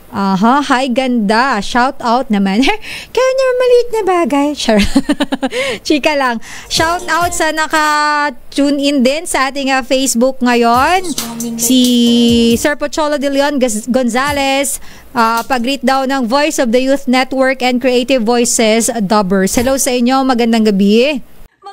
Aha, hi ganda. Shout out naman. Kaya niya maliit na bagay. Chika lang. Shout out sa naka-tune in din sa ating Facebook ngayon. Si Sir Pocholo de Leon Gonzalez. Pag-greet daw ng Voice of the Youth Network and Creative Voices Dubbers. Hello sa inyo. Magandang gabi.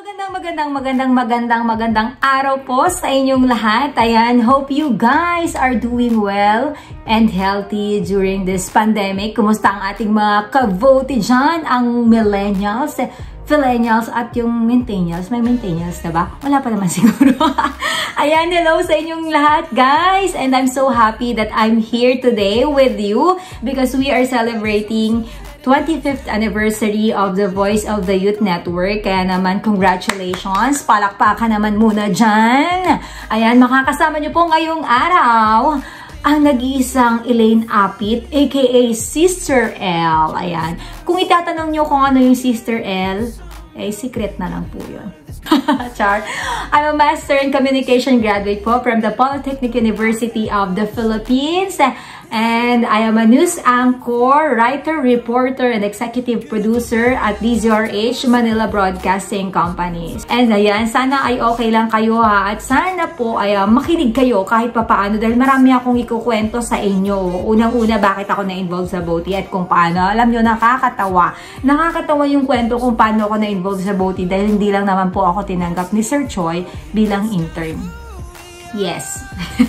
Magandang araw po sa inyong lahat. Ayan, hope you guys are doing well and healthy during this pandemic. Kumusta ang ating mga ka-VOTY dyan? Ang millennials, millennials at yung maintennials. May maintennials na ba? Wala pa naman siguro. Ayan, hello sa inyong lahat guys. And I'm so happy that I'm here today with you because we are celebrating 25th anniversary of the Voice of the Youth Network. Kaya naman, congratulations. Palakpakan naman muna dyan. Ayan, makakasama nyo po ngayong araw ang nag-iisang Elaine Apit, aka Sister L. Ayan. Kung itatanong nyo kung ano yung Sister L, eh, secret na lang po yun. Char. I'm a Master in Communication graduate po from the Polytechnic University of the Philippines. And I am a news anchor, writer, reporter, and executive producer at DZRH Manila Broadcasting Companies. And ayan, sana ay okay lang kayo ha. At sana po ay makinig kayo kahit papaano dahil marami akong ikukwento sa inyo. Unang-una, bakit ako na-involve sa VOTY at kung paano. Alam nyo, nakakatawa. Nakakatawa yung kwento kung paano ako na-involve sa VOTY dahil hindi lang naman po ako tinanggap ni Sir Choi bilang intern. Yes.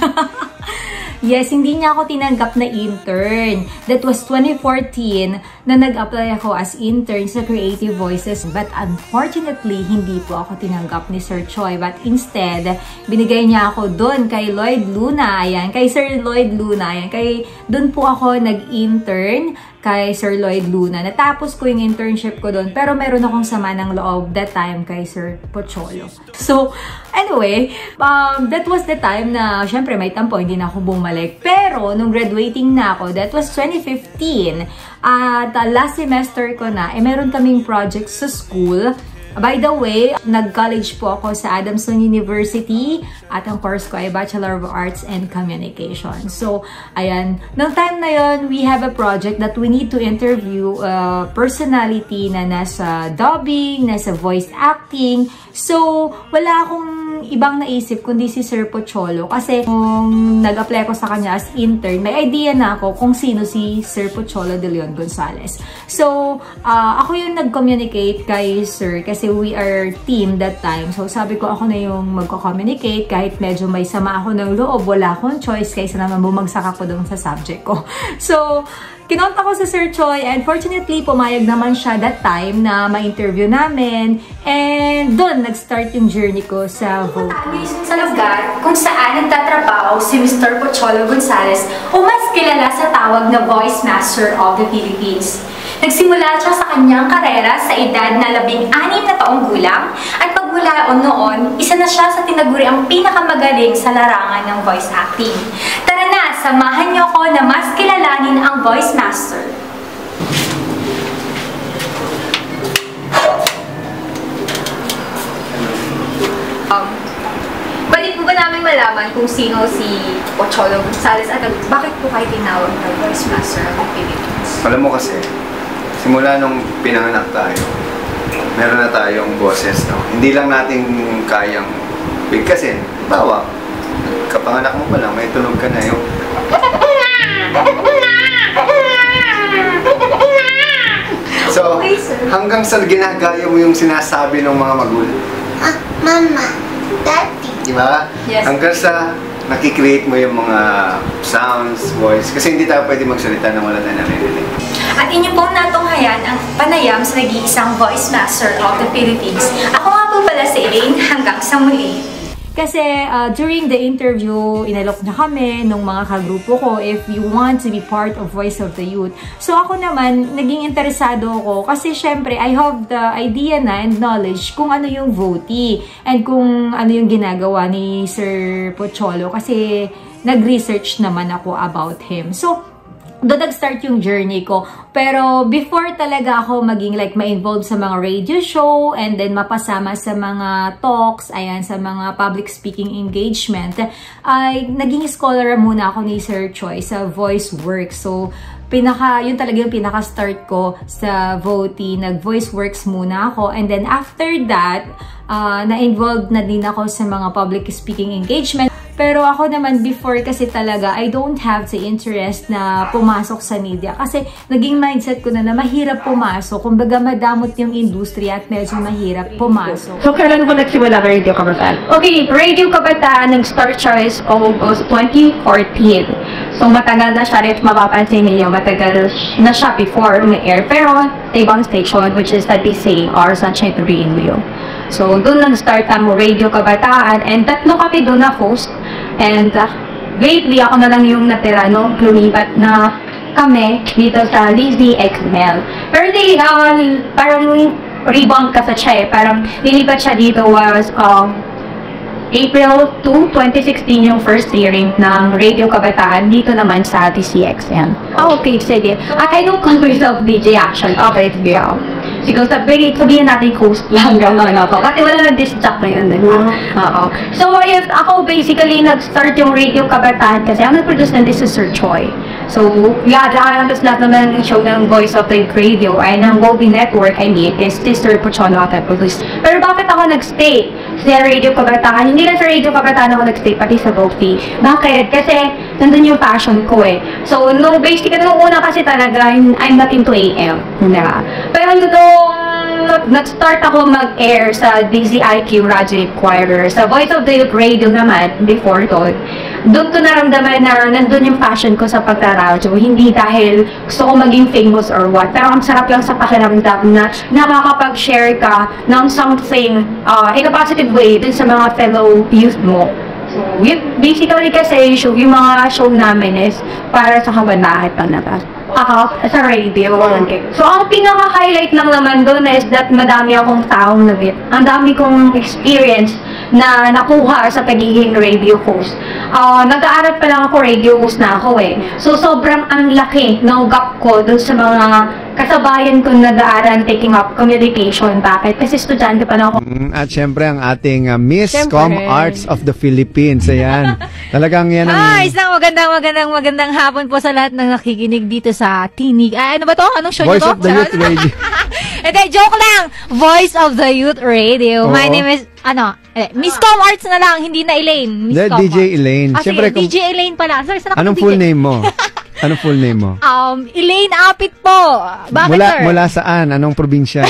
Yes, hindi niya ako tinanggap na intern. That was 2014 na nag-apply ako as intern sa Creative Voices. But unfortunately, hindi po ako tinanggap ni Sir Choi. But instead, binigay niya ako doon kay Lloyd Luna. Ayan, kay Sir Lloyd Luna. Ayan, doon po ako nag-intern kay Sir Lloyd Luna. Natapos ko yung internship ko doon. Pero meron akong sama ng loob that time kay Sir Pocholo. So, anyway, that was the time na, syempre, may tampo, hindi na ako bumalik. Pero, nung graduating na ako, that was 2015. At last semester ko na, meron kaming project sa school. By the way, nag-college po ako sa Adamson University at ang course ko ay Bachelor of Arts and Communication. So, ayan, nung time na yon, we have a project that we need to interview personality na nasa dubbing, nasa voice acting. So, wala akong ibang naisip kundi si Sir Pocholo kasi kung nag-apply ko sa kanya as intern, may idea na ako kung sino si Sir Pocholo de Leon Gonzalez. So, ako yung nag-communicate kay Sir kasi we are team that time. So, sabi ko ako na yung magko-communicate kahit medyo may sama ako ng loob, wala akong choice kaysa naman bumagsak ako doon sa subject ko. So, kinontak ko sa Sir Choi and fortunately, pumayag naman siya that time na ma-interview namin and doon nag-start yung journey ko sa VOTY. Sa lugar kung saan nagtatrabaho si Mr. Pocholo Gonzalez o mas kilala sa tawag na Voice Master of the Philippines. Nagsimula siya sa kanyang karera sa edad na 16 na taong gulang at magmula noon, isa na siya sa tinaguriang pinakamagaling sa larangan ng voice acting. Tara na, samahan niyo ako na mas kilalanin ang Voice Master. Pwede po ba namin malaman kung sino si Pocholo Gonzalez at bakit po kayo tinawag na Voice Master of the Philippines? Alam mo kasi, simula nung pinanganak tayo, meron na tayong boses, no? Hindi lang natin kayang bigkasin. Bawa, kapanganak mo pa lang, may tunog ka na yung... So, okay, hanggang sa ginagaya mo yung sinasabi ng mga magulang. Mama, Daddy. Diba? Yes. Hanggang sa nakikreate mo yung mga sounds, voice. Kasi hindi tayo pwede magsalita nang wala tayo naririnig. At inyo pong natunghayan ang panayam sa nag-iisang Voice Master of the Philippines. Ako nga po pala si Elaine, hanggang sa muli. Kasi during the interview, inalok na kami nung mga kagrupo ko if you want to be part of Voice of the Youth. So ako naman, naging interesado ako kasi syempre I have the idea na and knowledge kung ano yung VOTY and kung ano yung ginagawa ni Sir Pocholo kasi nag-research naman ako about him. So, doon nag-start yung journey ko. Pero before talaga ako maging like ma-involve sa mga radio show and then mapasama sa mga talks, ayan, sa mga public speaking engagement, ay naging scholar muna ako ni Sir Choi sa voice work. So, yun talaga yung pinaka-start ko sa VOTY. Nag-voice works muna ako. And then after that, na-involved na din ako sa mga public speaking engagement. Pero ako naman before kasi talaga, I don't have the interest na pumasok sa media. Kasi naging mindset ko na mahirap pumasok. Kumbaga madamot yung industriya at medyo mahirap pumasok. So, kailan ko nagsimula ng Radio Kabataan? Okay, Radio Kabataan, nag-start siya is August 2014. So, matagal na siya rin, mapapansin niyo, matagal na siya before na-air. Pero, ibang station, which is the DZAR sa Rio. So, doon nag-start ang Radio Kabataan and tatlo kami doon na host. And lately, ako na lang yung natira, no? Lumipat na kami dito sa DZXML. Pero hindi, parang rebound kasi siya eh. Parang nilipat siya dito was April 2, 2016 yung first hearing ng Radio Kabataan dito naman sa DZXM. Okay, sige. I don't call myself DJ actually. Okay, sige. Siguro sabihin natin host lang gano'n ako. Kasi wala na disc-jock na yun. Oo. So, yes, ako basically nag-start yung Radio Kabataan kasi ang nag-produce na this is Sir Choi. So, yeah, halos lahat naman ng show ng Voice of the Radio ay ng VOTY Network, I mean, is Sister Puchono at produce. Pero bakit ako nag-stay sa Radio Kabataan? Hindi lang sa Radio Kabataan ako nag-stay, pati sa VOTY. Bakit? Kasi nandun yung passion ko eh. So, no, basically, nung una kasi talaga, I'm not into AM. Pero nag-start ako mag-air sa DZIQ Radio Inquirer. Sa Voice of the Radio naman, before doon ko naramdaman na nandun yung passion ko sa pagtaradyo. Hindi dahil gusto ko maging famous or what. Pero ang sarap lang sa pakiramdam na nakakapag-share ka ng something in a positive way dun sa mga fellow youth mo. So, basically kasi yung mga show namin is para sa kabandahan pa naman. Sa radio. So, ang pinaka-highlight lang naman doon is that madami akong taong nabit. Ang dami kong experience na nakuha sa pagiging radio host. Nag-aaral pa lang ako, radio host na ako eh. So, sobrang ang laki ng gap ko doon sa mga kasabayan ko nag-aaral taking up communication. Bakit? Kasi estudyante pa na ako. At syempre ang ating Miss Com Arts of the Philippines. Ayan. Talagang yan ang... Isang magandang hapon po sa lahat ng nakikinig dito sa Tinig. Ano ba to? Anong show Voice nyo to? of the Youth Radio. Hindi, joke lang! Voice of the Youth Radio. My name is, Miss Com Arts na lang, hindi na Elaine. Miss Com DJ Arts. Elaine. Sige, DJ Elaine pala. Sorry, anong full name mo? Anong full name mo? Elaine Apit po. Bakit, sir? Mula saan? Anong probinsya?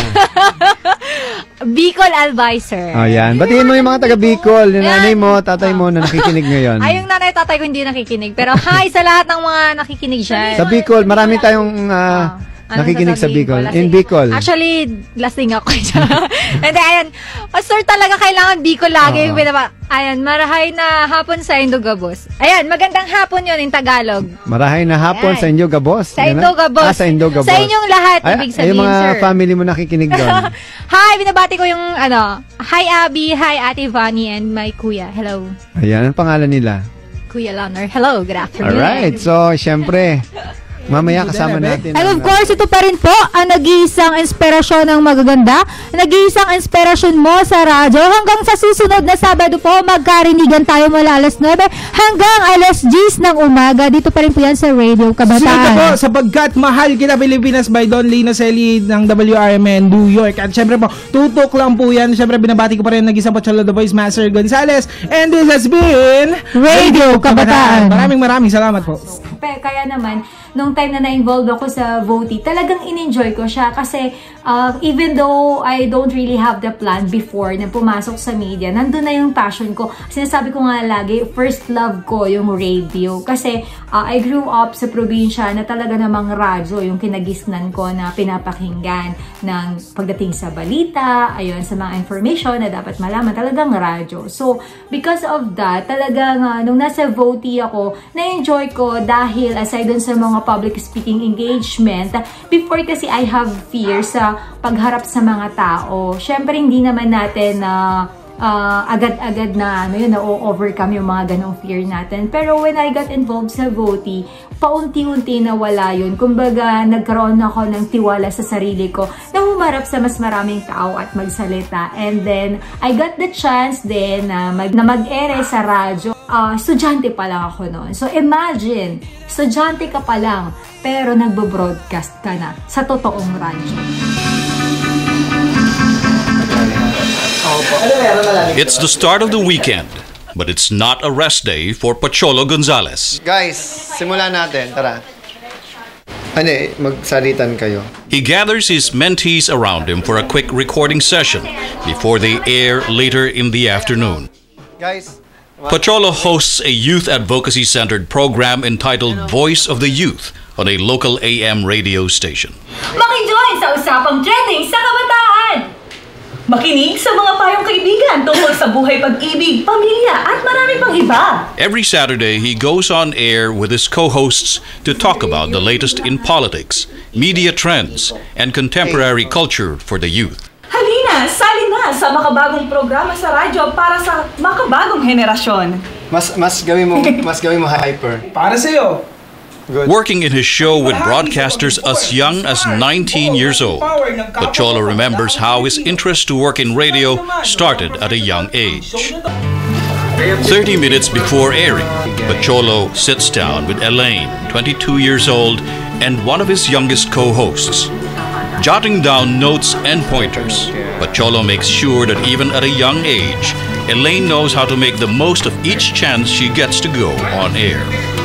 Bicol Advisor. Ayan. Batiin mo yung mga taga Bicol. Yung nanay mo, tatay mo na nakikinig ngayon. Ay, yung nanay, tatay ko hindi nakikinig. Pero hi sa lahat ng mga nakikinig dyan. Sa Bicol, marami tayong nakikinig sa Bicol. In Bicol. Actually, lasing ako. Hindi, ayan. Sir, talaga kailangan Bicol lagi yung pinapa. Ayan, marahay na hapon sa Indogabos. Ayan, magandang hapon yun in Tagalog. Marahay na hapon sa Indogabos. Sa Indogabos. Sa Indogabos. Sa inyong lahat, ibig sabihin, yung mga sir. family mo nakikinig doon. Hi, binabati ko yung, hi Abby, hi Ate Vani, and my kuya. Hello. Ayan, ang pangalan nila? Kuya Lanor. Hello, good afternoon. Alright, so, syempre, mamaya kasama natin. And of course, ito pa rin po ang nag-iisang inspirasyon ng magaganda, nag-iisang inspirasyon mo sa radyo. Hanggang sa susunod na Sabado po, magkarinigan tayo mula alas 9 hanggang alas 10 ng umaga. Dito pa rin po yan sa Radio Kabataan. Sino po, sapagkat mahal kita Pilipinas by Don Lino Celi ng WRMN New York. At syempre po, tutok lang po yan. Syempre binabati ko pa rin nag-isang Pocholo The Voice Master Gonzales. And this has been Radio Kabataan. Maraming salamat po. Kaya naman, nung time na na-involve ako sa VOTY, talagang in-enjoy ko siya kasi even though I don't really have the plan before na pumasok sa media, nandun na yung passion ko. Sinasabi ko nga lagi, first love ko yung radio. Kasi I grew up sa probinsya na talaga namang radyo, yung kinagisnan ko na pinapakinggan ng pagdating sa balita, ayun, sa mga information na dapat malaman, talagang radyo. So, because of that, talagang nung nasa VOTY ako, na-enjoy ko dahil aside dun sa mga public speaking engagement, before kasi I have fear sa pagharap sa mga tao. Syempre, hindi naman natin agad-agad na na-overcome yung mga ganong fear natin. Pero when I got involved sa VOTY, paunti-unti na wala yun. Kumbaga, nagkaroon ako ng tiwala sa sarili ko na humarap sa mas maraming tao at magsalita. And then, I got the chance din na mag-ere sa radyo. Estudyante pa lang ako noon. So, imagine, estudyante ka pa lang, pero nagbo-broadcast ka na sa totoong radyo. It's the start of the weekend, but it's not a rest day for Pocholo Gonzales. Guys, simulan natin. Tara. Magsalitan kayo. He gathers his mentees around him for a quick recording session before they air later in the afternoon. Guys, Pocholo hosts a youth advocacy-centered program entitled Voice of the Youth on a local AM radio station. Makijoin sa usapang trending sa kabataan! Makinig sa mga payong kaibigan tungkol sa buhay, pag-ibig, pamilya at marami pang iba. Every Saturday, he goes on air with his co-hosts to talk about the latest in politics, media trends, and contemporary culture for the youth. Halina, sali na sa makabagong programa sa radyo para sa makabagong henerasyon. Mas gawin mo hyper. Para sa'yo. Good. Working in his show with broadcasters as young as 19 years old, Pocholo remembers how his interest to work in radio started at a young age. 30 minutes before airing, Pocholo sits down with Elaine, 22 years old, and one of his youngest co-hosts. Jotting down notes and pointers, Pocholo makes sure that even at a young age, Elaine knows how to make the most of each chance she gets to go on air.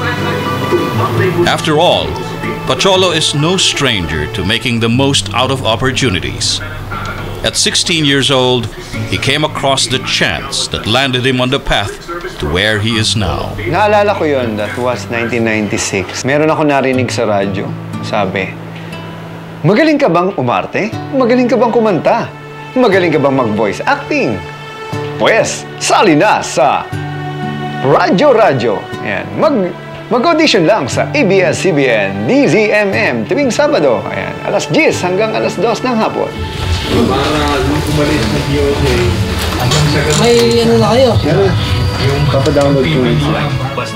After all, Pocholo is no stranger to making the most out of opportunities. At 16 years old, he came across the chance that landed him on the path to where he is now. Naalala ko yun, that was 1996. Meron ako narinig sa radyo. Sabi, magaling ka bang umarte? Magaling ka bang kumanta? Magaling ka bang mag-voice acting? Pues, sali na sa Radyo. Ayan, mag-audition lang sa ABS-CBN DZMM tuwing Sabado. Ayan, alas 10 hanggang alas 2 ng hapon. May na kayo? Papadownload ko lang.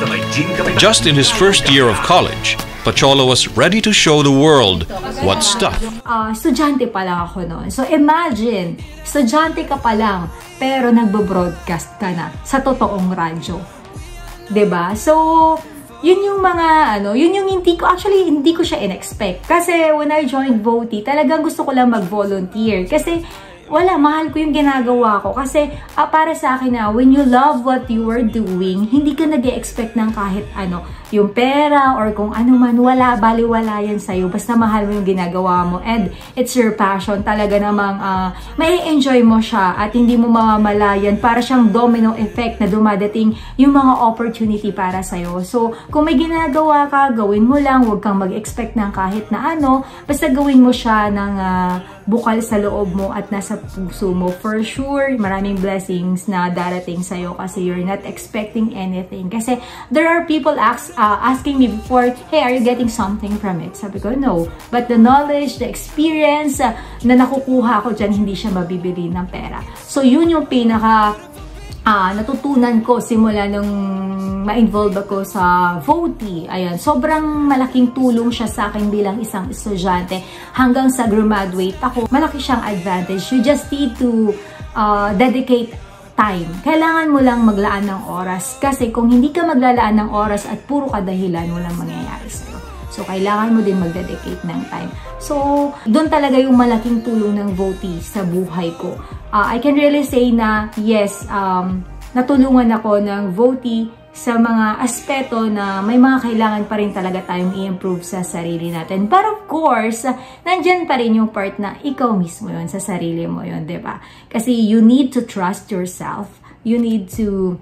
Just in his first year of college, Pocholo was ready to show the world what stuff. Estudyante pa lang ako noon. So imagine, estudyante ka pa lang, pero nagbo-broadcast ka na sa totoong radyo. 'Di ba? So, yun yung mga, yun yung hindi ko siya in-expect. Kasi when I joined VOTY, talagang gusto ko lang mag-volunteer. Kasi, mahal ko yung ginagawa ko. Kasi, para sa akin na, when you love what you are doing, hindi ka nag-expect ng kahit yung pera or kung ano man, baliwala yan sa'yo. Basta mahal mo yung ginagawa mo and it's your passion. Talaga namang may enjoy mo siya at hindi mo mamamalayan. Para siyang domino effect na dumadating yung mga opportunity para sa'yo. So, kung may ginagawa ka, gawin mo lang. Huwag kang mag-expect ng kahit na basta gawin mo siya ng bukal sa loob mo at nasa puso mo. For sure, maraming blessings na darating sa'yo kasi you're not expecting anything. Kasi there are people asking me before, hey, are you getting something from it? Sabi ko, no. But the knowledge, the experience na nakukuha ko dyan, hindi siya mabibili ng pera. So, yun yung pinaka natutunan ko simula nung ma-involve ako sa VOTY. Ayan, sobrang malaking tulong siya sa akin bilang isang estudyante. Hanggang sa graduate ako, malaki siyang advantage. You just need to dedicate time. Kailangan mo lang maglaan ng oras. Kasi kung hindi ka maglalaan ng oras at puro kadahilan, walang mangyayari sa'yo. So, kailangan mo din mag-dedicate ng time. So, doon talaga yung malaking tulong ng VOTY sa buhay ko. I can really say na, yes, natulungan ako ng VOTY sa mga aspeto na may mga kailangan pa rin talaga tayong i-improve sa sarili natin. But of course, nandyan pa rin yung part na ikaw mismo yun, sa sarili mo yun, diba? Kasi you need to trust yourself. You need to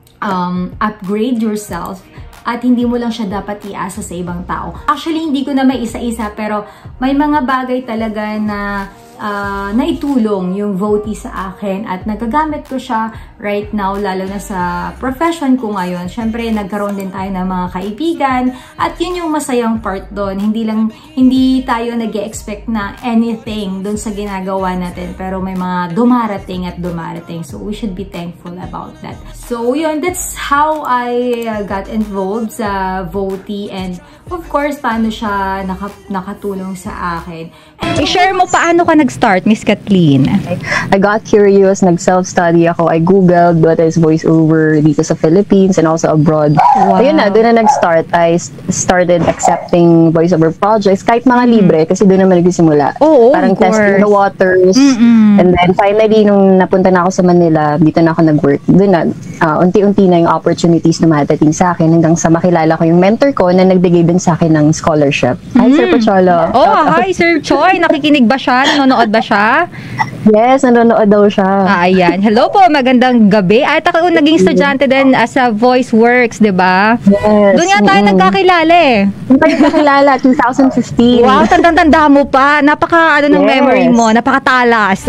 upgrade yourself. At hindi mo lang siya dapat iasa sa ibang tao. Actually, hindi ko na may isa-isa, pero may mga bagay talaga na naitulong yung VOTY sa akin at nagagamit ko siya right now, lalo na sa profession ko ngayon. Syempre, nagkaroon din tayo ng mga kaibigan at yun yung masayang part doon. Hindi tayo nag-expect na anything doon sa ginagawa natin, pero may mga dumarating at dumarating. So, we should be thankful about that. So, yun, that's how I got involved sa VOTY and of course, paano siya nakatulong sa akin. I-share mo paano ka nag-start, Miss Kathleen? I got curious, nag-self-study ako. I googled what is voiceover dito sa Philippines and also abroad. Wow. Ayun na, doon na nag-start. I started accepting voiceover projects, kahit mga libre, kasi doon naman nagsisimula. Parang testing the waters. And then finally, nung napunta na ako sa Manila, dito na ako nag-work. Doon na, unti-unti na yung opportunities na madating sa akin hanggang sa makilala ko yung mentor ko na nagbigay din sa akin ng scholarship. Hi, Sir Pocholo. Hi, Sir Choi. Nakikinig ba siya? Nanonood ba siya? Yes, nanonood daw siya. Ayan. Hello po, magandang gabi. At ako naging estudyante din sa VoiceWorks, di ba? Yes. Doon nga tayo nagkakilala eh. Doon tayo nagkakilala, 2015. Wow, tanda mo pa. Napaka, ng memory mo. Napakatalas.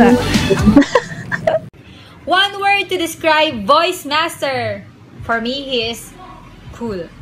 One word to describe Voice Master. For me, he is cool.